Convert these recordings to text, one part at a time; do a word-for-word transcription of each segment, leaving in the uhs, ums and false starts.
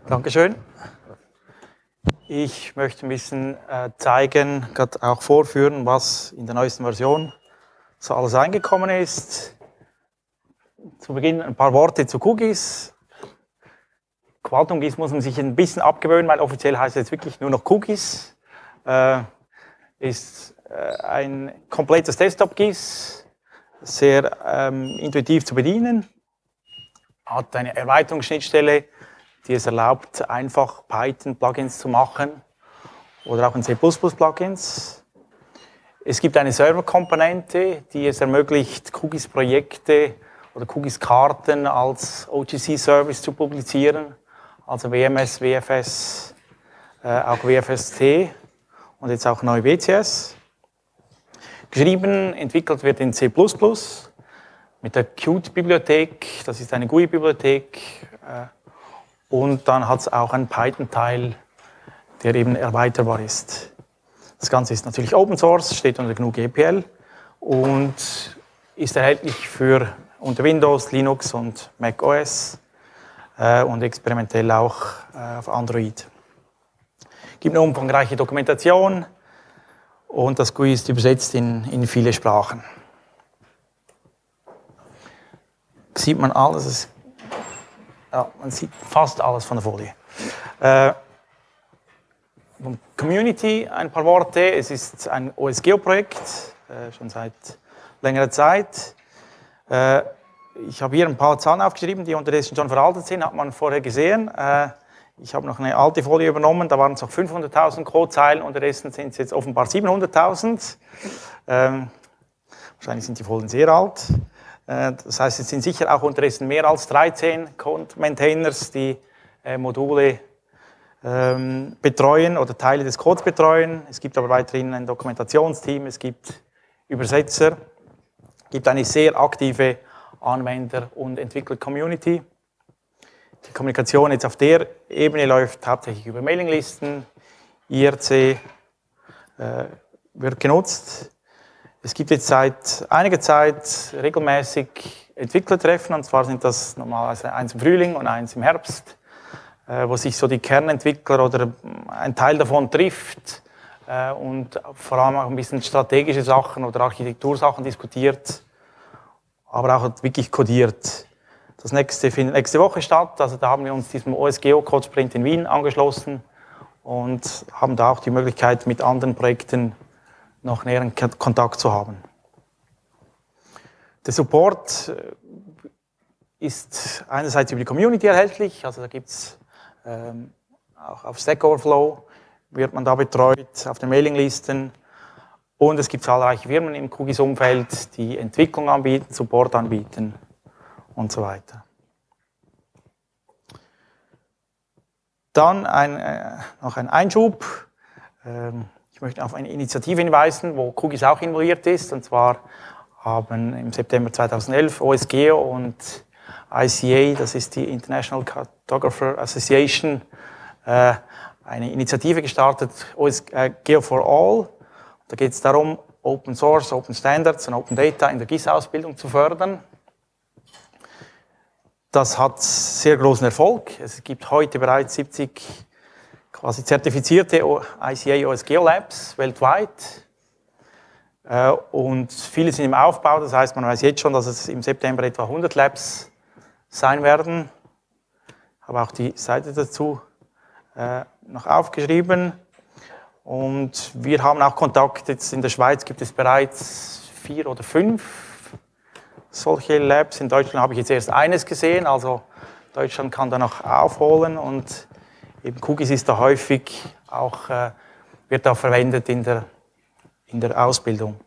Dankeschön. Ich möchte ein bisschen äh, zeigen, gerade auch vorführen, was in der neuesten Version so alles reingekommen ist. Zu Beginn ein paar Worte zu Cookies. Quantum G I S muss man sich ein bisschen abgewöhnen, weil offiziell heißt es jetzt wirklich nur noch Cookies. Äh, ist äh, ein komplettes Desktop-G I S, sehr ähm, intuitiv zu bedienen, hat eine Erweiterungsschnittstelle, die es erlaubt, einfach Python-Plugins zu machen oder auch in C plus plus Plugins. Es gibt eine Server-Komponente, die es ermöglicht, Cookies-Projekte oder Cookies-Karten als O G C-Service zu publizieren, also W M S, W F S, äh, auch W F S T und jetzt auch neu W C S. Geschrieben, entwickelt wird in C plus plus mit der Qt-Bibliothek, das ist eine G U I-Bibliothek, äh, und dann hat es auch einen Python-Teil, der eben erweiterbar ist. Das Ganze ist natürlich Open Source, steht unter G N U G P L und ist erhältlich für unter Windows, Linux und Mac O S äh, und experimentell auch äh, auf Android. Es gibt eine umfangreiche Dokumentation und das G U I ist übersetzt in, in viele Sprachen. Sieht man alles? Es, ja, man sieht fast alles von der Folie. Äh, Community, ein paar Worte. Es ist ein O S Geo Projekt, äh, schon seit längerer Zeit. Äh, ich habe hier ein paar Zahlen aufgeschrieben, die unterdessen schon veraltet sind, hat man vorher gesehen. Äh, ich habe noch eine alte Folie übernommen, da waren es noch fünfhunderttausend Codezeilen, unterdessen sind es jetzt offenbar siebenhunderttausend. Ähm, wahrscheinlich sind die Folien sehr alt. Äh, das heißt, es sind sicher auch unterdessen mehr als dreizehn Code-Maintainers, die äh, Module ähm, betreuen oder Teile des Codes betreuen. Es gibt aber weiterhin ein Dokumentationsteam, es gibt Übersetzer, es gibt eine sehr aktive Anwender- und Entwickler-Community. Die Kommunikation jetzt auf der Ebene läuft hauptsächlich über Mailinglisten, I R C äh, wird genutzt. Es gibt jetzt seit einiger Zeit regelmäßig Entwicklertreffen, und zwar sind das normalerweise eins im Frühling und eins im Herbst, äh, wo sich so die Kernentwickler oder ein Teil davon trifft äh, und vor allem auch ein bisschen strategische Sachen oder Architektursachen diskutiert, aber auch wirklich codiert. Das nächste findet nächste Woche statt, also da haben wir uns diesem O S Geo Code Sprint in Wien angeschlossen und haben da auch die Möglichkeit, mit anderen Projekten noch näheren Kontakt zu haben. Der Support ist einerseits über die Community erhältlich, also da gibt es ähm, auch auf Stack Overflow wird man da betreut, auf den Mailinglisten, und es gibt zahlreiche Firmen im Q G I S-Umfeld, die Entwicklung anbieten, Support anbieten und so weiter. Dann ein, äh, noch ein Einschub. Ähm, ich möchte auf eine Initiative hinweisen, wo Q G I S auch involviert ist. Und zwar haben im September zweitausendelf O S Geo und I C A, das ist die International Cartographer Association, äh, eine Initiative gestartet, O S Geo for All. Da geht es darum, Open Source, Open Standards und Open Data in der G I S-Ausbildung zu fördern. Das hat sehr großen Erfolg. Es gibt heute bereits siebzig quasi zertifizierte I C A O S Geo Labs weltweit. Und viele sind im Aufbau, das heißt, man weiß jetzt schon, dass es im September etwa hundert Labs sein werden. Ich habe auch die Seite dazu noch aufgeschrieben. Und wir haben auch Kontakt, jetzt in der Schweiz gibt es bereits vier oder fünf solche Labs. In Deutschland habe ich jetzt erst eines gesehen, also Deutschland kann da noch aufholen, und eben Q G I S ist da häufig auch, äh, wird da verwendet in der, in der Ausbildung.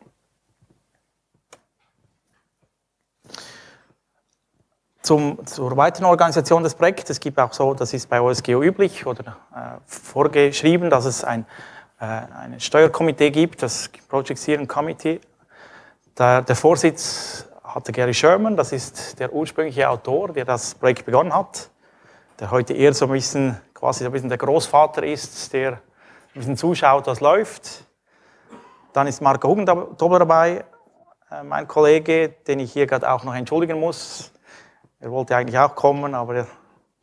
Zum, zur weiteren Organisation des Projekts, es gibt auch so, das ist bei O S Geo üblich oder äh, vorgeschrieben, dass es ein ein Steuerkomitee gibt, das Project Steering Committee. Der, der Vorsitz hatte Gary Sherman, das ist der ursprüngliche Autor, der das Projekt begonnen hat, der heute eher so ein bisschen, quasi so ein bisschen der Großvater ist, der ein bisschen zuschaut, was läuft. Dann ist Marco Hugendobler dabei, äh, mein Kollege, den ich hier gerade auch noch entschuldigen muss. Er wollte eigentlich auch kommen, aber er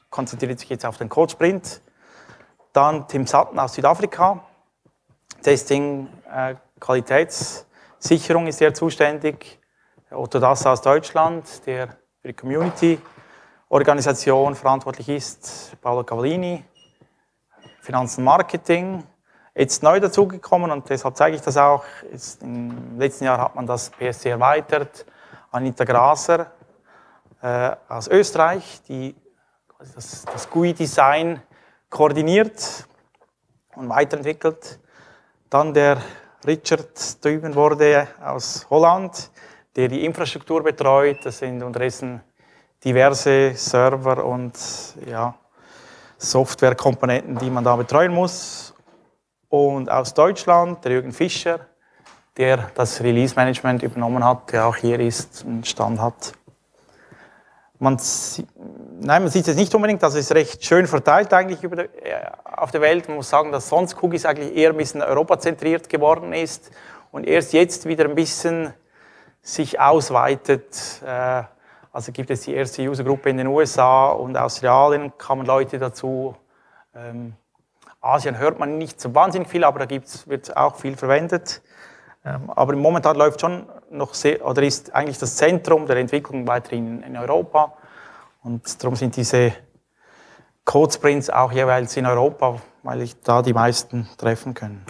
konzentriert sich jetzt auf den Code Sprint. Dann Tim Sutton aus Südafrika, Testing, äh, Qualitätssicherung ist er zuständig. Otto Dass aus Deutschland, der für die Community-Organisation verantwortlich ist. Paolo Cavallini, Finanzen Marketing. Jetzt neu dazugekommen und deshalb zeige ich das auch. Jetzt im letzten Jahr hat man das P S C erweitert. Anita Graser äh, aus Österreich, die das, das G U I-Design koordiniert und weiterentwickelt. Dann der Richard drüben wurde aus Holland, der die Infrastruktur betreut. Das sind unterdessen diverse Server und ja, Softwarekomponenten, die man da betreuen muss. Und aus Deutschland der Jürgen Fischer, der das Release-Management übernommen hat, der auch hier ist und Stand hat. Man, nein, man sieht es nicht unbedingt, das ist recht schön verteilt eigentlich über der, auf der Welt. Man muss sagen, dass sonst Cookies eigentlich eher ein bisschen europazentriert geworden ist und erst jetzt wieder ein bisschen sich ausweitet. Also gibt es die erste Usergruppe in den U S A und Australien kamen Leute dazu. Asien hört man nicht so wahnsinnig viel, aber da gibt's, wird auch viel verwendet. Ähm, aber momentan läuft schon noch sehr, oder ist eigentlich das Zentrum der Entwicklung weiterhin in Europa. Und darum sind diese Code Sprints auch jeweils in Europa, weil ich da die meisten treffen können.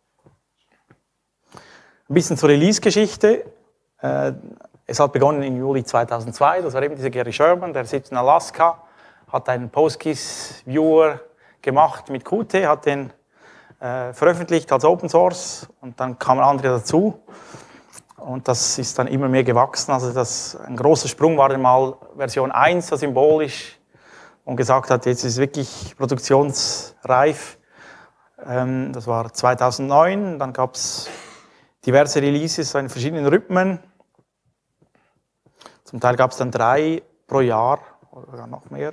Ein bisschen zur Release-Geschichte. Äh, es hat begonnen im Juli zweitausendzwei, das war eben dieser Gary Sherman, der sitzt in Alaska, hat einen PostGIS-Viewer gemacht mit Qt, hat den äh, veröffentlicht als Open Source und dann kamen andere dazu und das ist dann immer mehr gewachsen. Also das, ein großer Sprung war dann mal Version eins, so symbolisch, und gesagt hat, jetzt ist es wirklich produktionsreif. Ähm, das war zweitausendneun, dann gab es diverse Releases in verschiedenen Rhythmen. Zum Teil gab es dann drei pro Jahr oder sogar noch mehr.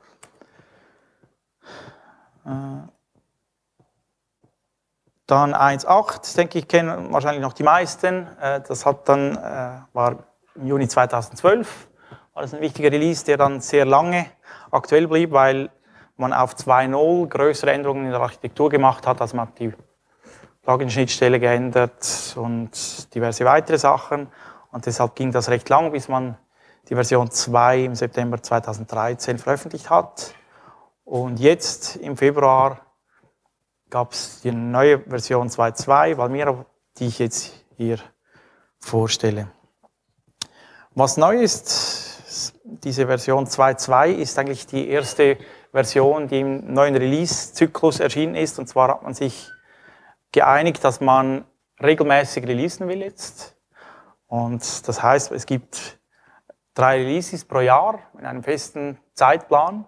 Dann eins Punkt acht, denke ich, kennen wahrscheinlich noch die meisten. Das hat dann, war im Juni zweitausendzwölf, war das ein wichtiger Release, der dann sehr lange aktuell blieb, weil man auf zwei Punkt null größere Änderungen in der Architektur gemacht hat. Also man hat die Plugin-Schnittstelle geändert und diverse weitere Sachen. Und deshalb ging das recht lang, bis man die Version zwei im September zweitausenddreizehn veröffentlicht hat. Und jetzt im Februar gab es die neue Version zwei Punkt zwei, Valmira, die ich jetzt hier vorstelle. Was neu ist, diese Version zwei Punkt zwei ist eigentlich die erste Version, die im neuen Release-Zyklus erschienen ist. Und zwar hat man sich geeinigt, dass man regelmäßig releasen will jetzt. Und das heißt, es gibt drei Releases pro Jahr in einem festen Zeitplan.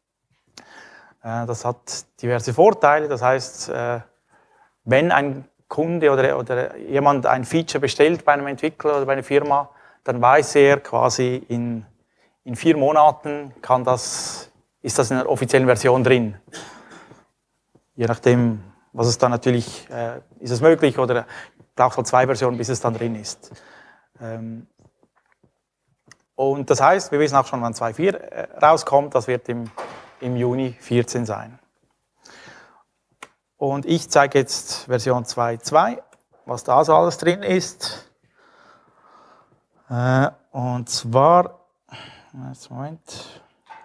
Das hat diverse Vorteile. Das heißt, wenn ein Kunde oder, oder jemand ein Feature bestellt bei einem Entwickler oder bei einer Firma, dann weiß er quasi in, in vier Monaten kann das, ist das in der offiziellen Version drin. Je nachdem, was es dann natürlich, äh, ist es möglich oder braucht halt zwei Versionen, bis es dann drin ist. Ähm, und das heißt, wir wissen auch schon, wann zwei Punkt vier äh, rauskommt, das wird im, im Juni vierzehn sein. Und ich zeige jetzt Version zwei Punkt zwei, was da so alles drin ist. Äh, und zwar, Moment.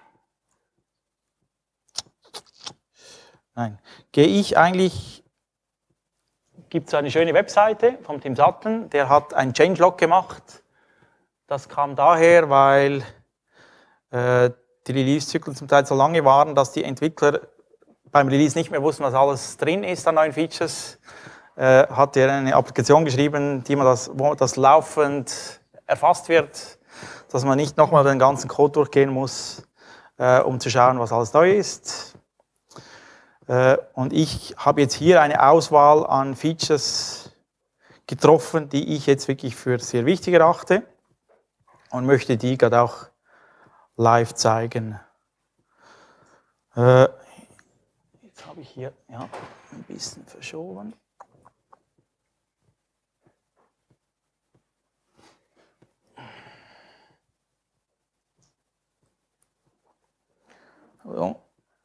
Nein, gehe ich eigentlich, gibt es eine schöne Webseite von Tim Sutton, der hat ein Changelog gemacht. Das kam daher, weil äh, die Release-Zyklen zum Teil so lange waren, dass die Entwickler beim Release nicht mehr wussten, was alles drin ist an neuen Features. Äh, hat er eine Applikation geschrieben, die man das, wo das laufend erfasst wird, dass man nicht nochmal den ganzen Code durchgehen muss, äh, um zu schauen, was alles neu ist. Und ich habe jetzt hier eine Auswahl an Features getroffen, die ich jetzt wirklich für sehr wichtig erachte und möchte die gerade auch live zeigen. Jetzt habe ich hier ja, ein bisschen verschoben. So.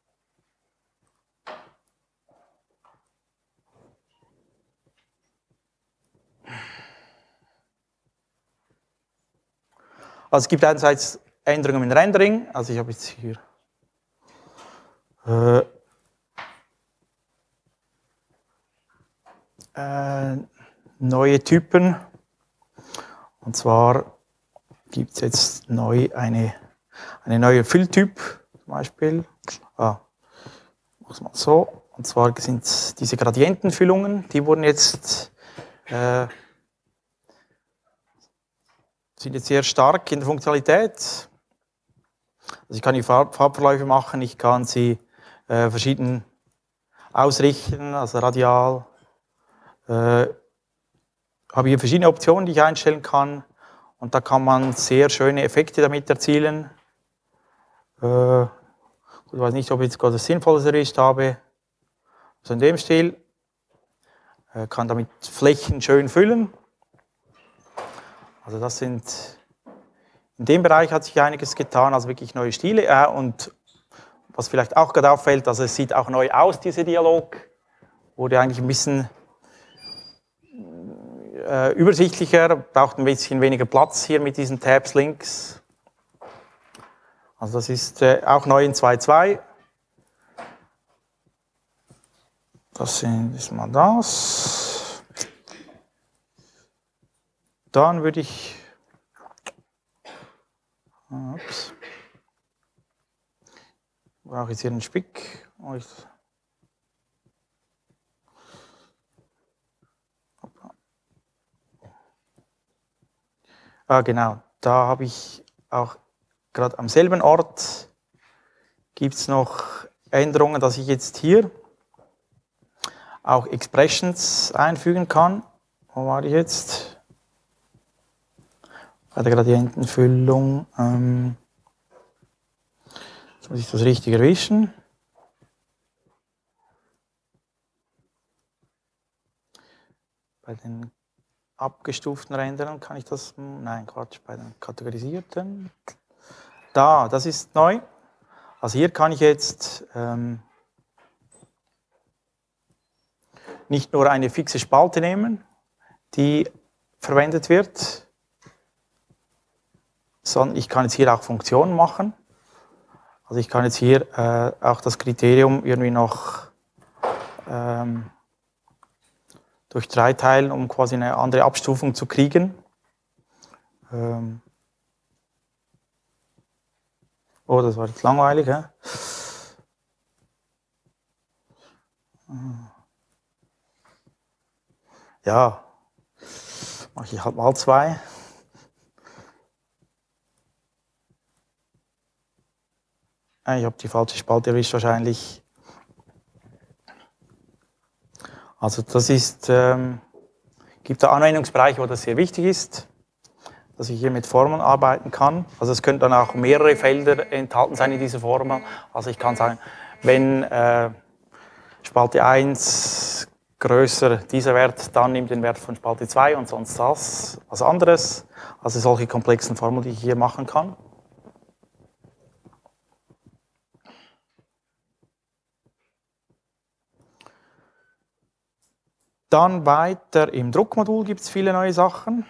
Also es gibt einerseits Änderungen im Rendering, also ich habe jetzt hier äh, äh, neue Typen, und zwar gibt es jetzt neu eine, eine neue Fülltyp, zum Beispiel, ah, mach's mal so, und zwar sind es diese Gradientenfüllungen, die wurden jetzt äh, sind jetzt sehr stark in der Funktionalität. Also ich kann die Farb Farbverläufe machen, ich kann sie äh, verschieden ausrichten, also radial. Äh, habe hier verschiedene Optionen, die ich einstellen kann, und da kann man sehr schöne Effekte damit erzielen. Äh, ich weiß nicht, ob ich jetzt gerade das Sinnvolles erwischt habe. Also in dem Stil. Äh, kann damit Flächen schön füllen. Also das sind, in dem Bereich hat sich einiges getan, also wirklich neue Stile. Äh, und was vielleicht auch gerade auffällt, also es sieht auch neu aus, dieser Dialog. Wurde eigentlich ein bisschen äh, übersichtlicher, braucht ein bisschen weniger Platz hier mit diesen Tabs links. Also das ist äh, auch neu in zwei Punkt zwei. Das ist mal das. Dann würde ich... Ups. Ich brauche jetzt hier einen Spick. Ah, genau, da habe ich auch gerade am selben Ort gibt es noch Änderungen, dass ich jetzt hier auch Expressions einfügen kann. Wo war ich jetzt? Bei der Gradientenfüllung. Ähm, jetzt muss ich das richtig erwischen. Bei den abgestuften Rändern kann ich das, nein Quatsch, bei den kategorisierten. Da, das ist neu. Also hier kann ich jetzt ähm, nicht nur eine fixe Spalte nehmen, die verwendet wird, sondern ich kann jetzt hier auch Funktionen machen. Also ich kann jetzt hier äh, auch das Kriterium irgendwie noch ähm, durch drei teilen, um quasi eine andere Abstufung zu kriegen. Ähm oh, das war jetzt langweilig, hä? Ja, mache ich halt mal zwei. Ich habe die falsche Spalte erwischt wahrscheinlich. Also das ist, ähm, gibt da Anwendungsbereiche, wo das sehr wichtig ist, dass ich hier mit Formeln arbeiten kann. Also es können dann auch mehrere Felder enthalten sein in dieser Formel. Also ich kann sagen, wenn äh, Spalte eins größer dieser Wert, dann nimmt den Wert von Spalte zwei und sonst das, was anderes. Also solche komplexen Formeln, die ich hier machen kann. Dann weiter im Druckmodul gibt es viele neue Sachen.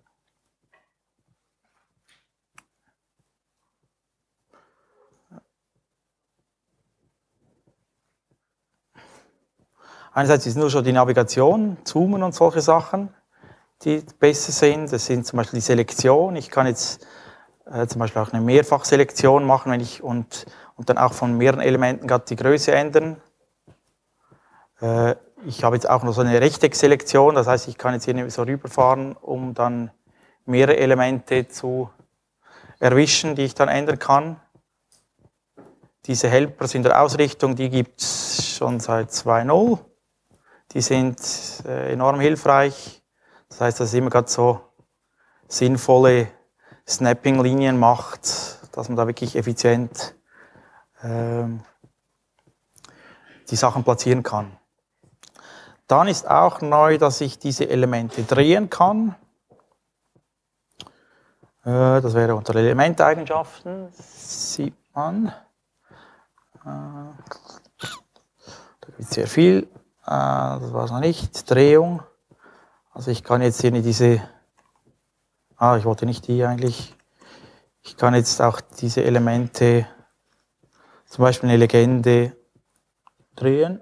Einerseits ist nur schon die Navigation, Zoomen und solche Sachen, die besser sind. Das sind zum Beispiel die Selektion. Ich kann jetzt äh, zum Beispiel auch eine Mehrfachselektion machen, wenn ich und, und dann auch von mehreren Elementen gerade die Größe ändern. Äh, ich habe jetzt auch noch so eine Rechteckselektion, das heißt, ich kann jetzt hier so rüberfahren, um dann mehrere Elemente zu erwischen, die ich dann ändern kann. Diese Helpers in der Ausrichtung, die gibt es schon seit zwei Punkt null. Die sind äh, enorm hilfreich. Das heißt, dass es immer gerade so sinnvolle Snapping-Linien macht, dass man da wirklich effizient ähm, die Sachen platzieren kann. Dann ist auch neu, dass ich diese Elemente drehen kann. Äh, das wäre unter Elementeigenschaften, sieht man. da gibt es sehr viel. Das war es noch nicht. Drehung. Also ich kann jetzt hier nicht diese, ah, ich wollte nicht die eigentlich. Ich kann jetzt auch diese Elemente, zum Beispiel eine Legende, drehen.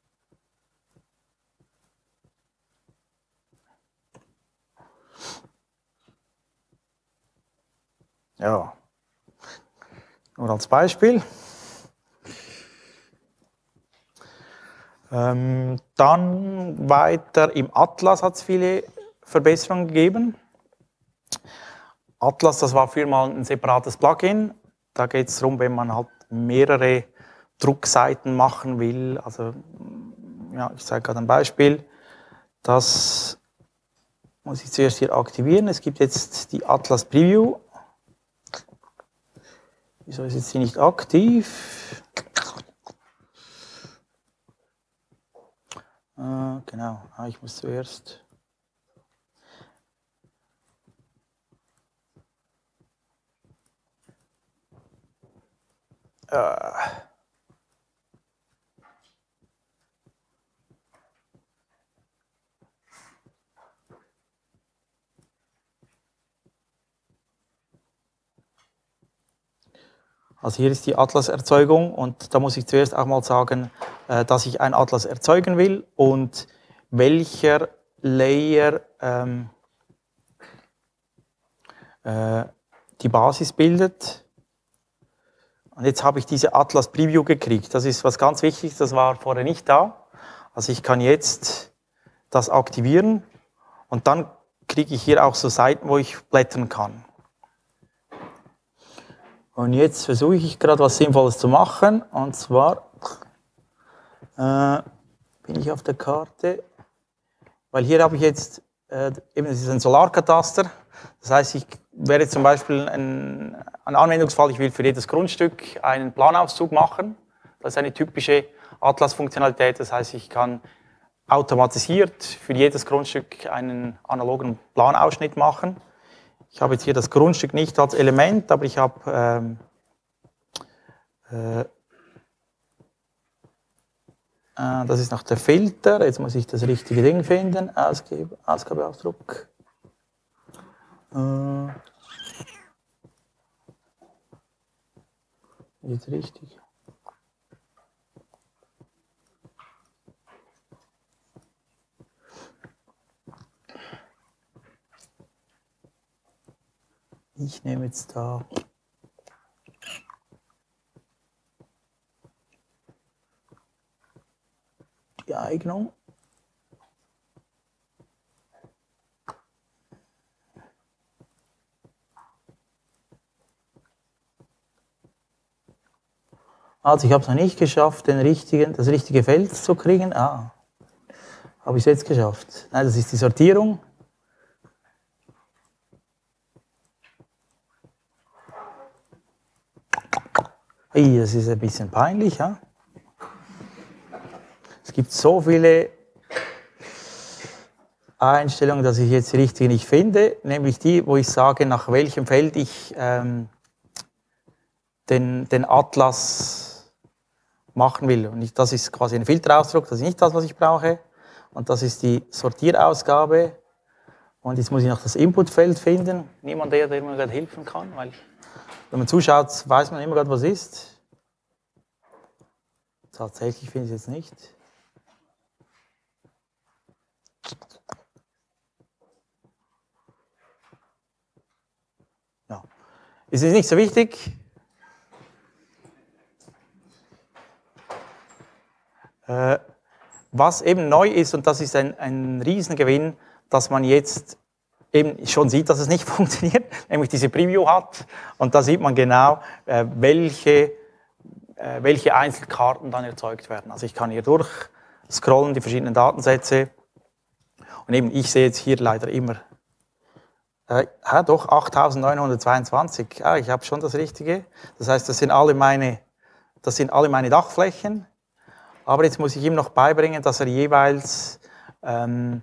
Ja, nur als Beispiel. Ähm, dann weiter im Atlas hat es viele Verbesserungen gegeben. Atlas, das war früher mal ein separates Plugin. Da geht es darum, wenn man halt mehrere Druckseiten machen will. Also, ja, ich zeige gerade ein Beispiel. Das muss ich zuerst hier aktivieren. Es gibt jetzt die Atlas Preview. Wieso ist jetzt hier nicht aktiv? Äh, genau, ah, ich muss zuerst. Äh. Also hier ist die Atlas-Erzeugung und da muss ich zuerst auch mal sagen, dass ich ein Atlas erzeugen will und welcher Layer ähm, äh, die Basis bildet. Und jetzt habe ich diese Atlas Preview gekriegt. Das ist was ganz Wichtiges, das war vorher nicht da. Also ich kann jetzt das aktivieren und dann kriege ich hier auch so Seiten, wo ich blättern kann. Und jetzt versuche ich gerade was Sinnvolles zu machen. Und zwar äh, bin ich auf der Karte, weil hier habe ich jetzt, äh, eben, das ist ein Solarkataster. Das heißt, ich wäre zum Beispiel ein, ein Anwendungsfall, ich will für jedes Grundstück einen Planauszug machen. Das ist eine typische Atlas-Funktionalität. Das heißt, ich kann automatisiert für jedes Grundstück einen analogen Planausschnitt machen. Ich habe jetzt hier das Grundstück nicht als Element, aber ich habe ähm, äh, äh, das ist noch der Filter. Jetzt muss ich das richtige Ding finden. Ausgabe, Ausgabeausdruck. Äh, jetzt richtig. Ich nehme jetzt da die Eignung. Also ich habe es noch nicht geschafft, den richtigen, das richtige Feld zu kriegen. Ah, habe ich es jetzt geschafft. Nein, das ist die Sortierung. Das ist ein bisschen peinlich. Ja? Es gibt so viele Einstellungen, dass ich jetzt die richtige nicht finde, nämlich die, wo ich sage, nach welchem Feld ich ähm, den, den Atlas machen will. Und ich, das ist quasi ein Filterausdruck, das ist nicht das, was ich brauche. Und das ist die Sortierausgabe. Und jetzt muss ich noch das Inputfeld finden. Niemand, der, der mir gerade helfen kann, weil wenn man zuschaut, weiß man immer gerade, was ist. Tatsächlich finde ich es jetzt nicht. Ja. Es ist nicht so wichtig. Äh, was eben neu ist, und das ist ein, ein Riesengewinn, dass man jetzt eben schon sieht, dass es nicht funktioniert, nämlich diese Preview hat. Und da sieht man genau, äh, welche, äh, welche Einzelkarten dann erzeugt werden. Also ich kann hier durchscrollen, die verschiedenen Datensätze. Und eben, ich sehe jetzt hier leider immer, äh, ja, doch, achttausendneunhundertzweiundzwanzig. Ja, ich habe schon das Richtige. Das heißt, das sind alle meine, das sind alle meine Dachflächen. Aber jetzt muss ich ihm noch beibringen, dass er jeweils ähm,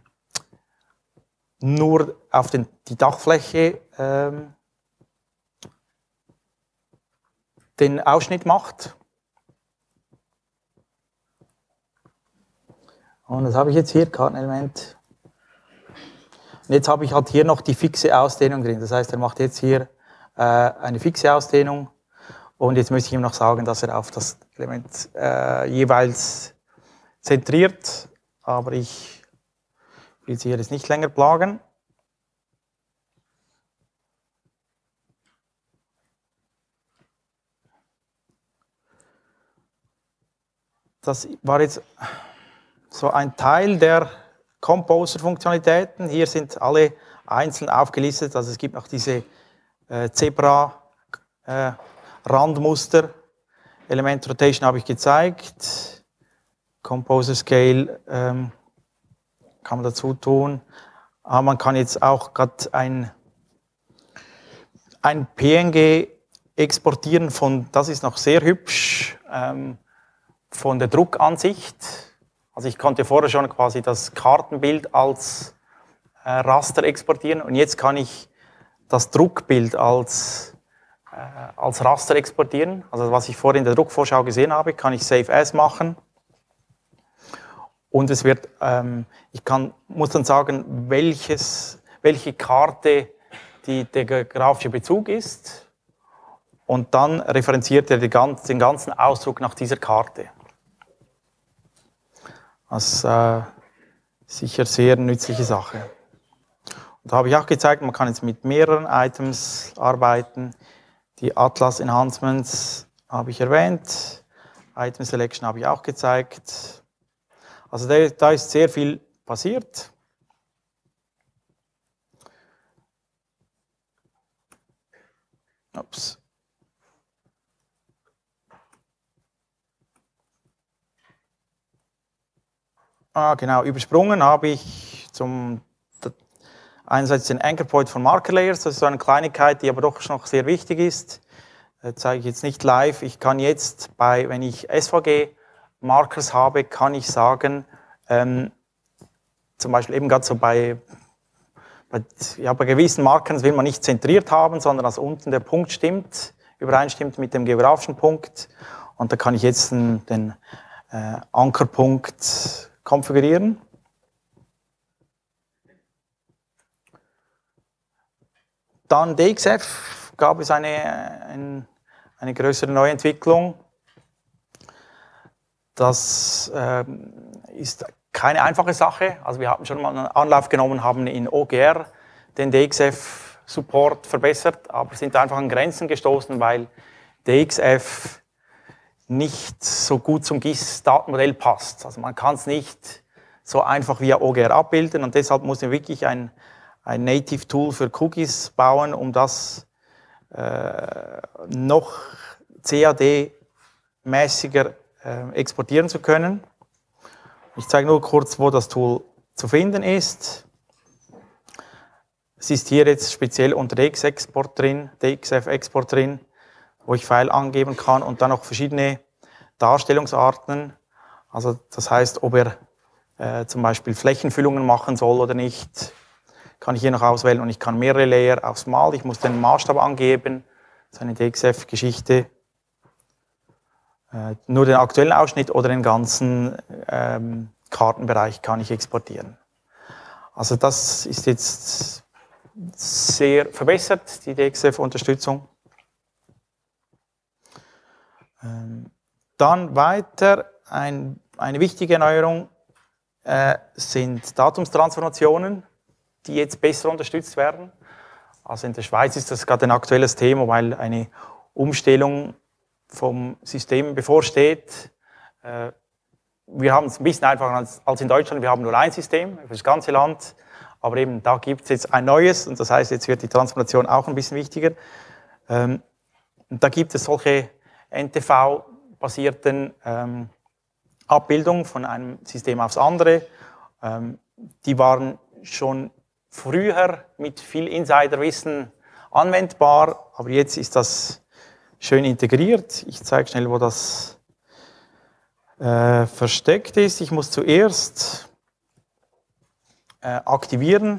nur auf den, die Dachfläche ähm, den Ausschnitt macht. Und das habe ich jetzt hier, Kartenelement. Und jetzt habe ich halt hier noch die fixe Ausdehnung drin. Das heißt, er macht jetzt hier äh, eine fixe Ausdehnung. Und jetzt möchte ich ihm noch sagen, dass er auf das Element äh, jeweils zentriert. Aber ich will Sie hier jetzt nicht länger plagen. Das war jetzt so ein Teil der Composer-Funktionalitäten. Hier sind alle einzeln aufgelistet. Also es gibt noch diese äh, Zebra-Randmuster. Äh, Element Rotation habe ich gezeigt. Composer Scale ähm, kann man dazu tun. Aber man kann jetzt auch gerade ein, ein P N G exportieren von, das ist noch sehr hübsch, ähm, von der Druckansicht. Also ich konnte vorher schon quasi das Kartenbild als äh, Raster exportieren und jetzt kann ich das Druckbild als, äh, als Raster exportieren. Also was ich vorhin in der Druckvorschau gesehen habe, kann ich Save As machen. Und es wird, ähm, ich kann, muss dann sagen, welches, welche Karte die, der grafische Bezug ist. Und dann referenziert er die ganz, den ganzen Ausdruck nach dieser Karte. Das ist äh, sicher sehr nützliche Sache. Und da habe ich auch gezeigt, man kann jetzt mit mehreren Items arbeiten. Die Atlas Enhancements habe ich erwähnt. Item Selection habe ich auch gezeigt. Also da, da ist sehr viel passiert. Ups. Ah, genau, übersprungen habe ich zum einerseits den Anchor Point von Marker Layers. Das ist so eine Kleinigkeit, die aber doch noch sehr wichtig ist. Das zeige ich jetzt nicht live. Ich kann jetzt, bei, wenn ich S V G-Markers habe, kann ich sagen, ähm, zum Beispiel eben gerade so bei, bei, ja, bei gewissen Markern will man nicht zentriert haben, sondern dass unten der Punkt stimmt, übereinstimmt mit dem geografischen Punkt. Und da kann ich jetzt den, den äh, Ankerpunkt konfigurieren. Dann D X F gab es eine, ein, eine größere Neuentwicklung. Das äh, ist keine einfache Sache. Also wir haben schon mal einen Anlauf genommen, haben in O G R den D X F-Support verbessert, aber sind einfach an Grenzen gestoßen, weil D X F nicht so gut zum G I S-Datenmodell passt. Also man kann es nicht so einfach via O G R abbilden und deshalb muss man wirklich ein, ein Native Tool für Cookies bauen, um das äh, noch C A D-mäßiger äh, exportieren zu können. Ich zeige nur kurz, wo das Tool zu finden ist. Es ist hier jetzt speziell unter D X F-Export drin, D X F-Export drin, wo ich File angeben kann und dann noch verschiedene Darstellungsarten. Also das heißt, ob er äh, zum Beispiel Flächenfüllungen machen soll oder nicht, kann ich hier noch auswählen und ich kann mehrere Layer aufs Mal. Ich muss den Maßstab angeben, das ist eine D X F-Geschichte. Äh, nur den aktuellen Ausschnitt oder den ganzen ähm, Kartenbereich kann ich exportieren. Also das ist jetzt sehr verbessert, die D X F-Unterstützung. Ähm, dann weiter, ein, eine wichtige Neuerung äh, sind Datumstransformationen, die jetzt besser unterstützt werden. Also in der Schweiz ist das gerade ein aktuelles Thema, weil eine Umstellung vom System bevorsteht. Äh, wir haben es ein bisschen einfacher als, als in Deutschland, wir haben nur ein System für das ganze Land, aber eben da gibt es jetzt ein neues und das heißt, jetzt wird die Transformation auch ein bisschen wichtiger. Ähm, und da gibt es solche N T V-basierten ähm, Abbildungen von einem System aufs andere. Ähm, die waren schon früher mit viel Insiderwissen anwendbar, aber jetzt ist das schön integriert. Ich zeige schnell, wo das äh, versteckt ist. Ich muss zuerst äh, aktivieren,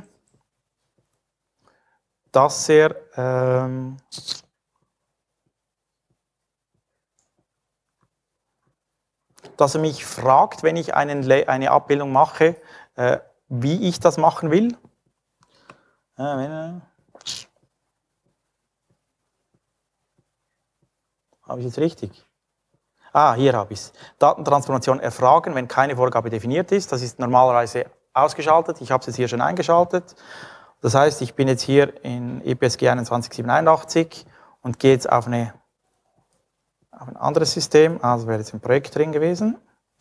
dass er ähm, dass er mich fragt, wenn ich einen, eine Abbildung mache, äh, wie ich das machen will. Äh, wenn, habe ich jetzt richtig? Ah, hier habe ich es. Datentransformation erfragen, wenn keine Vorgabe definiert ist. Das ist normalerweise ausgeschaltet. Ich habe es jetzt hier schon eingeschaltet. Das heißt, ich bin jetzt hier in E P S G einundzwanzig siebenhunderteinundachtzig und gehe jetzt auf, eine, auf ein anderes System. Also wäre jetzt im Projekt drin gewesen.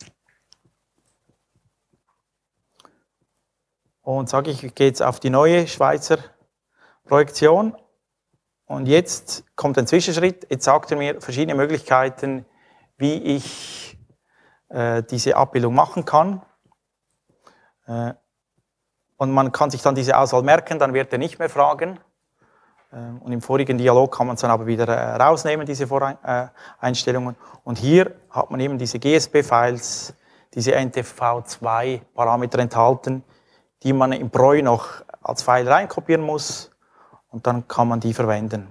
Und sage ich, ich gehe jetzt auf die neue Schweizer Projektion. Und jetzt kommt ein Zwischenschritt. Jetzt sagt er mir verschiedene Möglichkeiten, wie ich äh, diese Abbildung machen kann. Äh, und man kann sich dann diese Auswahl merken, dann wird er nicht mehr fragen. Äh, und im vorigen Dialog kann man es dann aber wieder äh, rausnehmen, diese Voreinstellungen. Und hier hat man eben diese G S P-Files, diese N T V zwei Parameter enthalten, die man im P R O I noch als File reinkopieren muss. Und dann kann man die verwenden.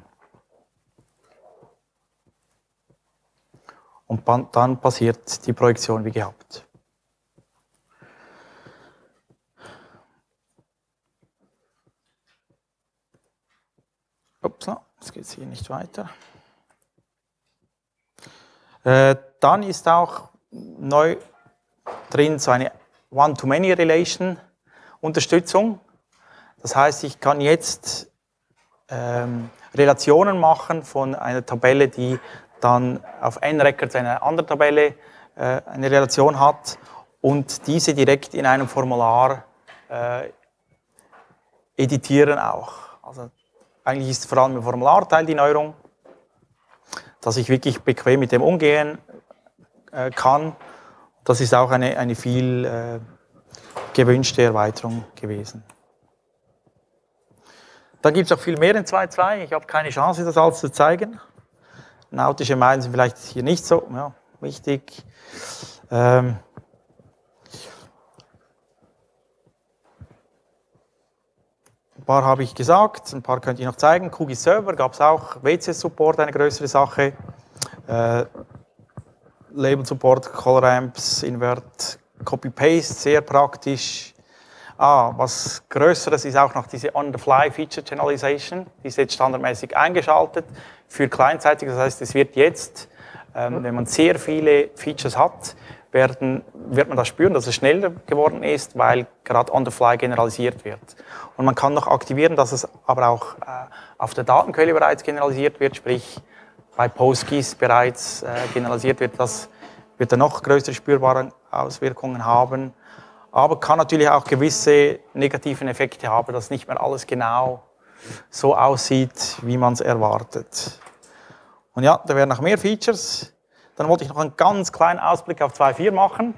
Und dann passiert die Projektion wie gehabt. Upsa, jetzt geht es hier nicht weiter. Äh, dann ist auch neu drin so eine One-to-Many-Relation-Unterstützung. Das heißt, ich kann jetzt ähm, Relationen machen von einer Tabelle, die dann auf N-Records eine andere Tabelle äh, eine Relation hat und diese direkt in einem Formular äh, editieren auch. Also eigentlich ist vor allem im Formularteil die Neuerung, dass ich wirklich bequem mit dem umgehen äh, kann. Das ist auch eine, eine viel äh, gewünschte Erweiterung gewesen. Da gibt es auch viel mehr in zwei Punkt zwei. Ich habe keine Chance, das alles zu zeigen. Nautische Meilen sind vielleicht hier nicht so ja, wichtig. Ähm ein paar habe ich gesagt, ein paar könnte ich noch zeigen. QGIS Server gab es auch, W C Support, eine größere Sache. Äh, Label Support, Color Ramps, Invert, Copy-Paste, sehr praktisch. Ah, was Größeres ist auch noch diese On-the-Fly-Feature Generalization. Die ist jetzt standardmäßig eingeschaltet für kleinzeitig. Das heißt, es wird jetzt, ähm, wenn man sehr viele Features hat, werden, wird man das spüren, dass es schneller geworden ist, weil gerade On-the-Fly generalisiert wird. Und man kann noch aktivieren, dass es aber auch äh, auf der Datenquelle bereits generalisiert wird, sprich bei PostGIS bereits äh, generalisiert wird. Das wird dann noch größere spürbare Auswirkungen haben. Aber kann natürlich auch gewisse negativen Effekte haben, dass nicht mehr alles genau so aussieht, wie man es erwartet. Und ja, da wären noch mehr Features. Dann wollte ich noch einen ganz kleinen Ausblick auf zwei Punkt vier machen.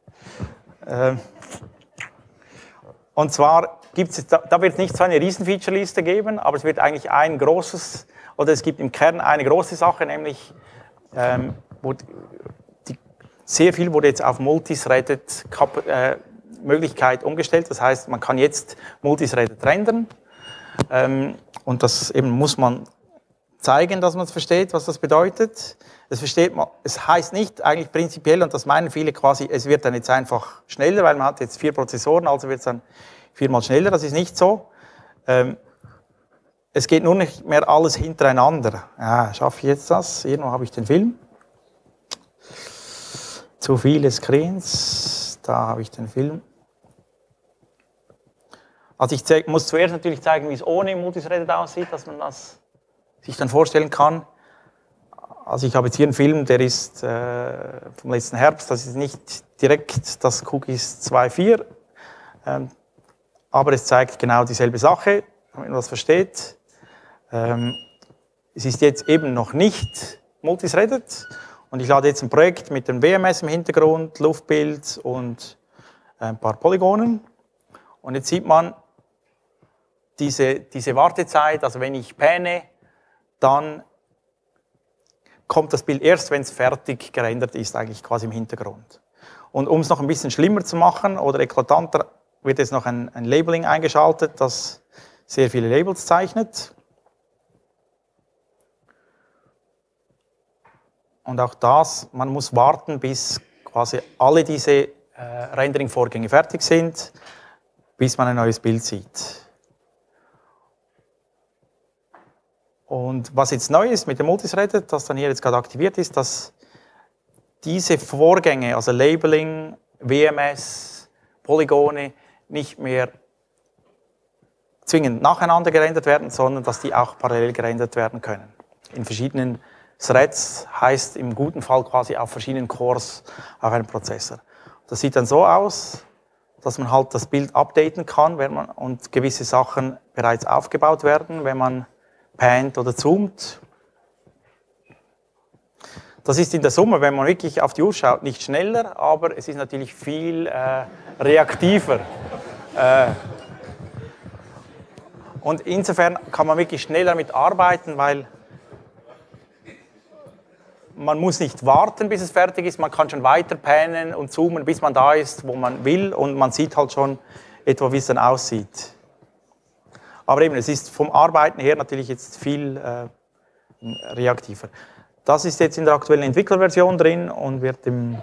Und zwar gibt es, da wird es nicht so eine riesen Feature-Liste geben, aber es wird eigentlich ein großes, oder es gibt im Kern eine große Sache, nämlich ähm, wo die, sehr viel wurde jetzt auf Multithreaded äh, Möglichkeit umgestellt. Das heißt, man kann jetzt Multithreaded rendern. Ähm, und das eben muss man zeigen, dass man es versteht, was das bedeutet. Es, versteht man, es heißt nicht eigentlich prinzipiell, und das meinen viele quasi, es wird dann jetzt einfach schneller, weil man hat jetzt vier Prozessoren, also wird es dann viermal schneller. Das ist nicht so. Ähm, es geht nur nicht mehr alles hintereinander. Ja, schaffe ich jetzt das? Irgendwo habe ich den Film. Zu viele Screens. Da habe ich den Film. Also ich zeig, muss zuerst natürlich zeigen, wie es ohne Multithreaded aussieht, dass man das sich dann vorstellen kann. Also ich habe jetzt hier einen Film, der ist äh, vom letzten Herbst, das ist nicht direkt das QGIS zwei Punkt vier, ähm, aber es zeigt genau dieselbe Sache, damit man das versteht. Ähm, es ist jetzt eben noch nicht multithreaded und ich lade jetzt ein Projekt mit dem W M S im Hintergrund, Luftbild und ein paar Polygonen. Und jetzt sieht man diese, diese Wartezeit, also wenn ich panne, dann kommt das Bild erst, wenn es fertig gerendert ist, eigentlich quasi im Hintergrund. Und um es noch ein bisschen schlimmer zu machen oder eklatanter, wird jetzt noch ein, ein Labeling eingeschaltet, das sehr viele Labels zeichnet. Und auch das, man muss warten, bis quasi alle diese äh, Rendering-Vorgänge fertig sind, bis man ein neues Bild sieht. Und was jetzt neu ist mit dem Multithreaded, das dann hier jetzt gerade aktiviert ist, dass diese Vorgänge, also Labeling, W M S, Polygone, nicht mehr zwingend nacheinander gerendert werden, sondern dass die auch parallel gerendert werden können. In verschiedenen Threads heißt im guten Fall quasi auf verschiedenen Cores auf einem Prozessor. Das sieht dann so aus, dass man halt das Bild updaten kann, wenn man, und gewisse Sachen bereits aufgebaut werden, wenn man pannt oder zoomt. Das ist in der Summe, wenn man wirklich auf die Uhr schaut, nicht schneller, aber es ist natürlich viel äh, reaktiver. Äh, und insofern kann man wirklich schneller damit arbeiten, weil man muss nicht warten, bis es fertig ist, man kann schon weiter pannen und zoomen, bis man da ist, wo man will, und man sieht halt schon etwa, wie es dann aussieht. Aber eben, es ist vom Arbeiten her natürlich jetzt viel äh, reaktiver. Das ist jetzt in der aktuellen Entwicklerversion drin und wird im,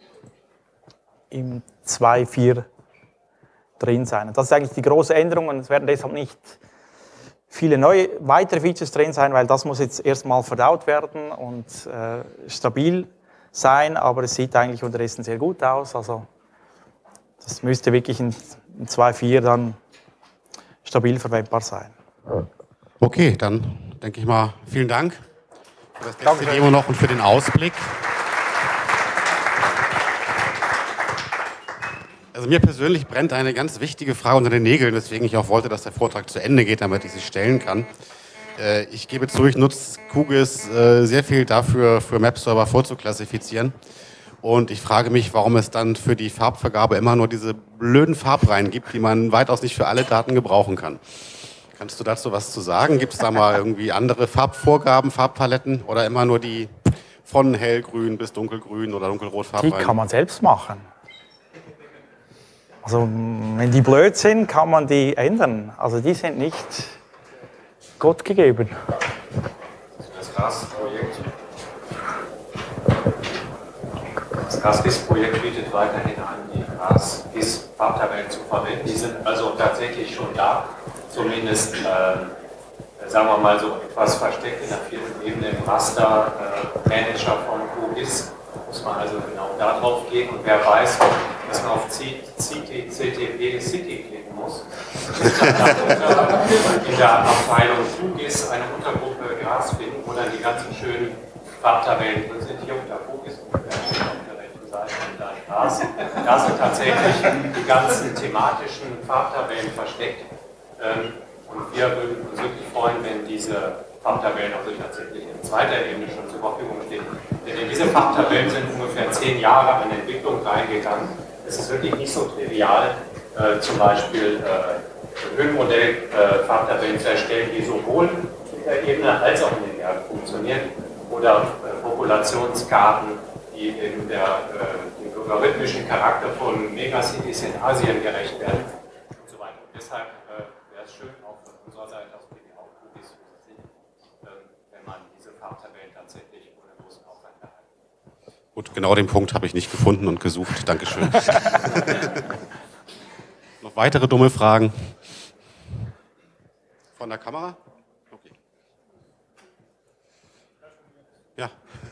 im zwei Punkt vier drin sein. Und das ist eigentlich die große Änderung, und es werden deshalb nicht viele neue, weitere Features drin sein, weil das muss jetzt erstmal verdaut werden und äh, stabil sein, aber es sieht eigentlich unterdessen sehr gut aus. Also das müsste wirklich in, in zwei Punkt vier dann stabil verwendbar sein. Okay, dann denke ich mal, vielen Dank für das letzte Demo noch und für den Ausblick. Also mir persönlich brennt eine ganz wichtige Frage unter den Nägeln, weswegen ich auch wollte, dass der Vortrag zu Ende geht, damit ich sie stellen kann. Ich gebe zu, ich nutze QGIS sehr viel dafür, für Map-Server vorzuklassifizieren. Und ich frage mich, warum es dann für die Farbvergabe immer nur diese blöden Farbreihen gibt, die man weitaus nicht für alle Daten gebrauchen kann. Kannst du dazu was zu sagen? Gibt es da mal irgendwie andere Farbvorgaben, Farbpaletten oder immer nur die von hellgrün bis dunkelgrün oder dunkelrot Farbreihen? Die kann man selbst machen. Also wenn die blöd sind, kann man die ändern. Also die sind nicht Gott gegeben. Das RAS-Projekt Das RAS-GIS-Projekt bietet weiterhin an, die RAS-GIS-Farbtabellen zu verwenden. Die sind also tatsächlich schon da, zumindest, äh, sagen wir mal, so etwas versteckt in der vierten Ebene im Raster-Manager von QGIS. Muss man also genau da drauf gehen, und wer weiß, dass man auf C T, C T P, City klicken muss. In der Abteilung QGIS eine Untergruppe RAS finden, wo dann die ganzen schönen Farbtabellen drin sind, hier unter QGIS und auf der rechten Seite unter RAS. Da sind tatsächlich die ganzen thematischen Farbtabellen versteckt. Und wir würden uns wirklich freuen, wenn diese Farbtabellen also tatsächlich in zweiter Ebene schon zur Verfügung stehen. Denn in diese Farbtabellen sind ungefähr zehn Jahre an Entwicklung reingegangen. Es ist wirklich nicht so trivial, äh, zum Beispiel äh, Höhenmodell-Farbtabellen äh, zu erstellen, die sowohl in der Ebene als auch in den Bergen funktionieren, oder äh, Populationskarten, die in der, äh, dem logarithmischen Charakter von Megacities in Asien gerecht werden und so weiter. Und deshalb äh, wäre es schön, auch von unserer Seite aus, äh, wenn man diese Farbtabellen tatsächlich ohne großen Aufwand erhalten. Gut, genau den Punkt habe ich nicht gefunden und gesucht. Dankeschön. Noch weitere dumme Fragen? Von der Kamera? Okay. Ja.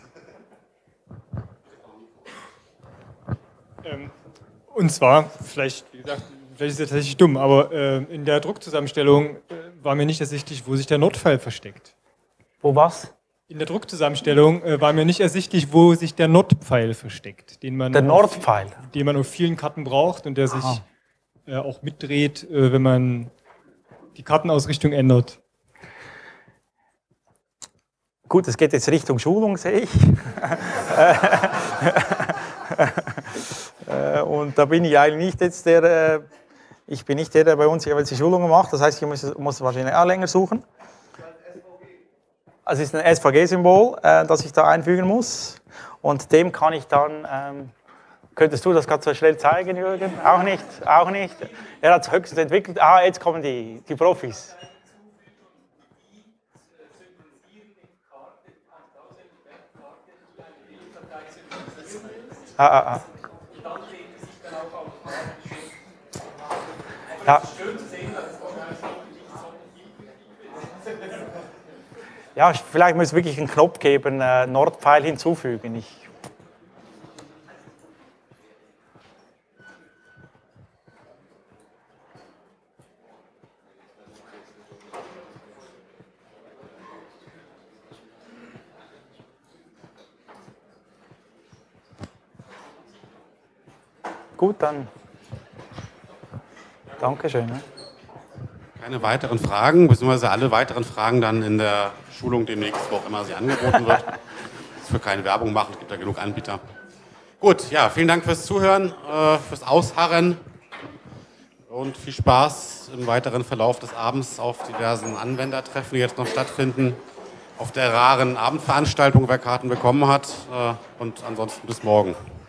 Ähm, und zwar, vielleicht, wie gesagt, vielleicht ist es tatsächlich dumm, aber äh, in der Druckzusammenstellung äh, war mir nicht ersichtlich, wo sich der Node-File versteckt. Wo was? In der Druckzusammenstellung äh, war mir nicht ersichtlich, wo sich der Nord-Pfeil versteckt, den man, der Nord-Pfeil, den man auf vielen Karten braucht und der sich äh, auch mitdreht, äh, wenn man die Kartenausrichtung ändert. Gut, es geht jetzt Richtung Schulung, sehe ich. Und da bin ich eigentlich nicht jetzt der, ich bin nicht der, der bei uns jeweils die Schulungen macht. Das heißt, ich muss, muss wahrscheinlich auch länger suchen. Also es ist ein S V G-Symbol, äh, das ich da einfügen muss. Und dem kann ich dann, ähm, könntest du das gerade so schnell zeigen, Jürgen? Auch nicht, auch nicht. Er hat es höchstens entwickelt. Ah, jetzt kommen die, die Profis. Ah, ah, ah. Ja. Ja, vielleicht muss es wirklich einen Knopf geben, äh, Nordpfeil hinzufügen. Ich Gut, dann Dankeschön. Ne? Keine weiteren Fragen, beziehungsweise alle weiteren Fragen dann in der Schulung demnächst, wo auch immer sie angeboten wird. Das für keine Werbung machen, es gibt ja genug Anbieter. Gut, ja, vielen Dank fürs Zuhören, äh, fürs Ausharren und viel Spaß im weiteren Verlauf des Abends auf diversen Anwendertreffen, die jetzt noch stattfinden, auf der raren Abendveranstaltung, wer Karten bekommen hat, äh, und ansonsten bis morgen.